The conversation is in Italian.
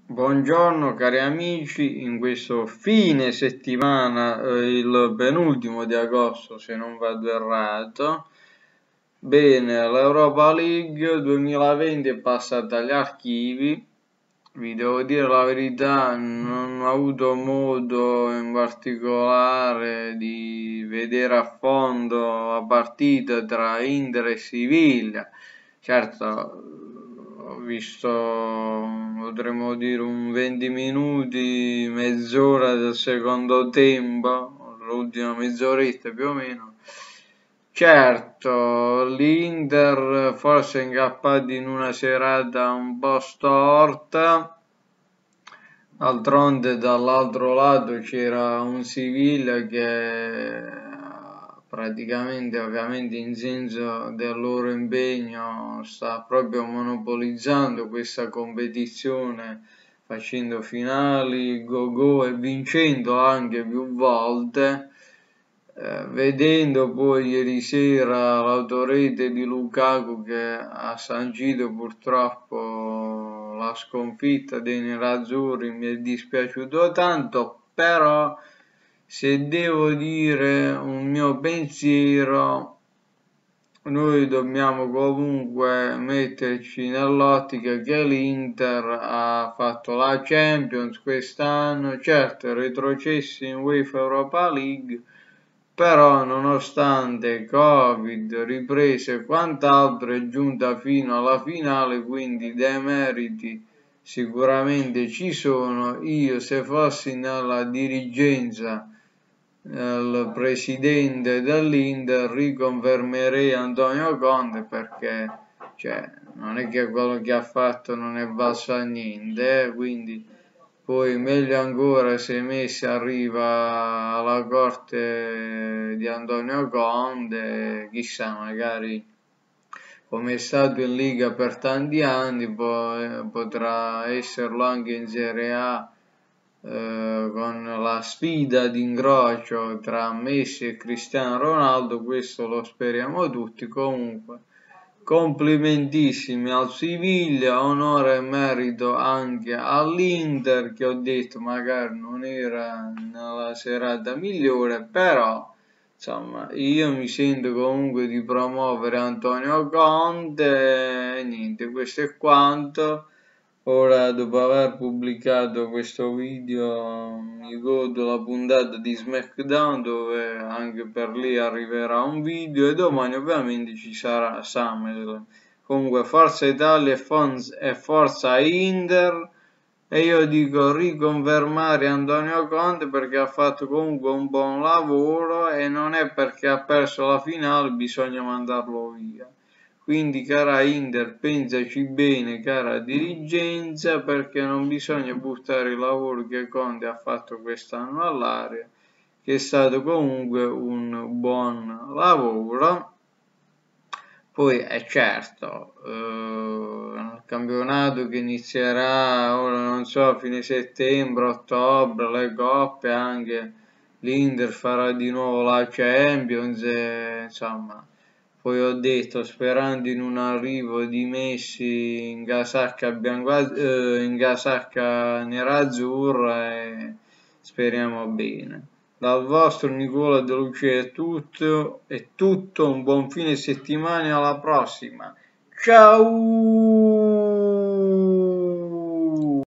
Buongiorno cari amici, in questo fine settimana, il penultimo di agosto se non vado errato. Bene, l'Europa League 2020 è passata agli archivi. Vi devo dire la verità, non ho avuto modo in particolare di vedere a fondo la partita tra Inter e Siviglia. Certo, ho visto, potremmo dire, un 20 minuti, mezz'ora del secondo tempo, l'ultima mezz'oretta più o meno. Certo, l'Inter forse è ingappato in una serata un po' storta. D'altronde dall'altro lato c'era un Siviglia che praticamente, ovviamente in senso del loro impegno, sta proprio monopolizzando questa competizione, facendo finali, go-go e vincendo anche più volte. Vedendo poi ieri sera l'autorete di Lukaku che ha sancito purtroppo la sconfitta dei nerazzurri, mi è dispiaciuto tanto, però se devo dire un mio pensiero, noi dobbiamo comunque metterci nell'ottica che l'Inter ha fatto la Champions quest'anno, certo è retrocesso in UEFA Europa League, però nonostante Covid, riprese e quant'altro è giunta fino alla finale, quindi dei meriti sicuramente ci sono. Io se fossi nella dirigenza, il presidente dell'Inter, riconfermerei Antonio Conte perché cioè, non è che quello che ha fatto non è valso a niente, quindi poi meglio ancora se Messi arriva alla corte di Antonio Conte, chissà, magari come è stato in Liga per tanti anni, potrà esserlo anche in Serie A con la sfida d'incrocio tra Messi e Cristiano Ronaldo, questo lo speriamo tutti. Comunque, complimentissimi al Siviglia, onore e merito anche all'Inter che ho detto magari non era nella serata migliore, però insomma io mi sento comunque di promuovere Antonio Conte e niente, questo è quanto. Ora, dopo aver pubblicato questo video, mi godo la puntata di SmackDown dove anche per lì arriverà un video e domani ovviamente ci sarà SummerSlam. Comunque, Forza Italia e Forza Inter e io dico riconfermare Antonio Conte perché ha fatto comunque un buon lavoro e non è perché ha perso la finale bisogna mandarlo via. Quindi, cara Inter, pensaci bene, cara dirigenza, perché non bisogna buttare il lavoro che Conte ha fatto quest'anno all'aria, che è stato comunque un buon lavoro. Poi è certo, il campionato che inizierà ora, non so, a fine settembre, ottobre, le coppe, anche l'Inter farà di nuovo la Champions, e, insomma. Poi ho detto, sperando in un arrivo di Messi in casacca in casacca nerazzurra e speriamo bene. Dal vostro Nicola De Lucia è tutto, un buon fine settimana e alla prossima. Ciao!